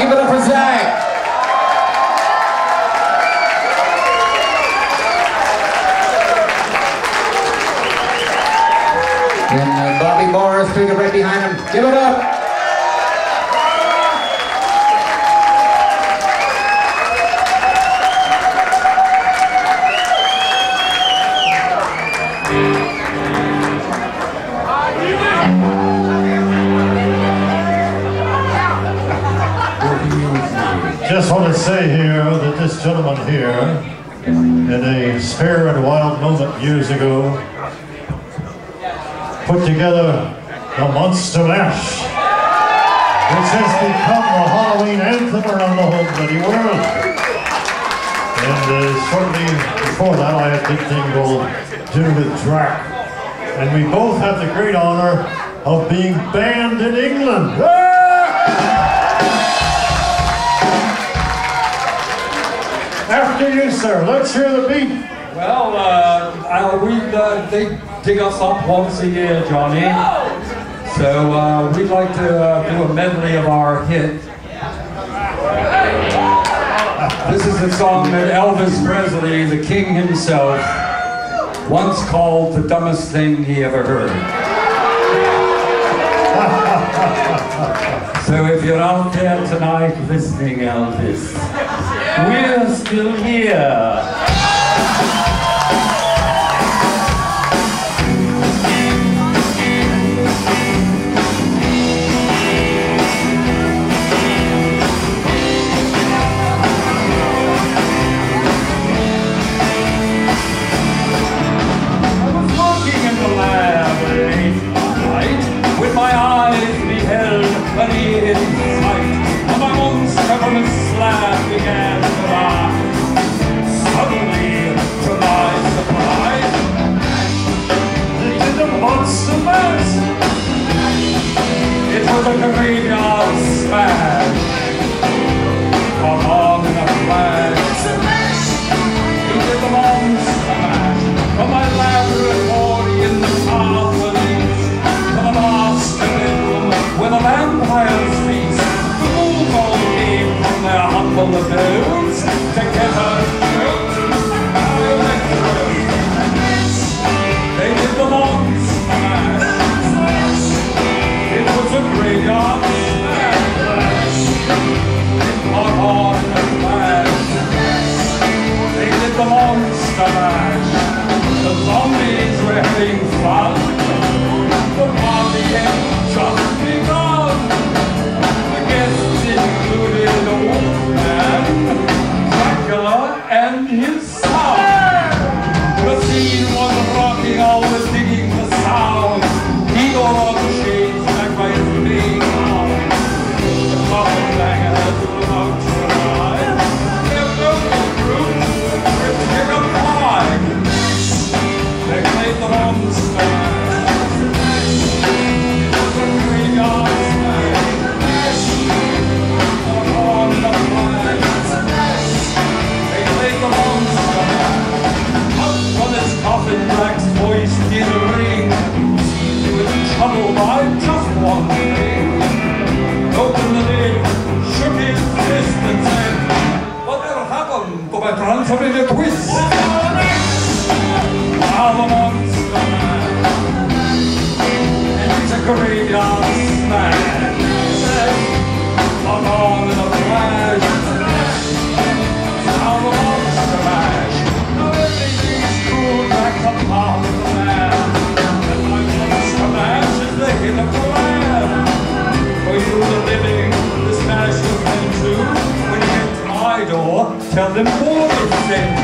give it up for Zach. And Bobby Boris Pickett right behind him. Give it up. Just want to say here that this gentleman here, in a spare and wild moment years ago, put together the Monster Mash, which has become the Halloween anthem around the whole bloody world. And shortly before that, I had a big thing called Dinner with Drac. And we both have the great honor of being banned in England. After you, sir. Let's hear the beat. Well, they dig us up once a year, Johnny. So we'd like to do a medley of our hit. This is a song that Elvis Presley, the king himself, once called the dumbest thing he ever heard. So if you're out there tonight listening, Elvis, we're still here. I was working in the lab late night, with my eyes beheld an eerie sight. On my own stubborn slab began to laugh. Suddenly, to my surprise, they did a monster mash. It was a graveyard smash. Come on in a flash. He did the monster mash. From my laboratory in the Castle East to the master bedroom where the vampires feast. The Cool Ghoul came from their humble abodes to get her throat. They did the monster mash. It was a graveyard smash. It caught on in a flash. They did the monster mash. The zombies were having fun. The party had just begun. The guests included the Wolfman, Zacherle, and his son. The scene was rocking, always digging the sound. He got all the shades back by his big arm. The coffin bangers were about to arrive. Their local group with chicken pie. They played the monster mash. It was a graveyard smash. On the flash. They played the monster mash. Up from his coffin, Black's voice did a ring. He was in trouble by just one thing. Opened the lid, shook his fist and said, "Whatever happened to my transformated twist?" Now the monster mash. And it's a graveyard smash. Come on in a flash. Now the monster mash. Now everything's cool back up on the man. And my monster mash is the hit of the land. For you the living, this mash is meant to. When you get to my door, tell them more is sent.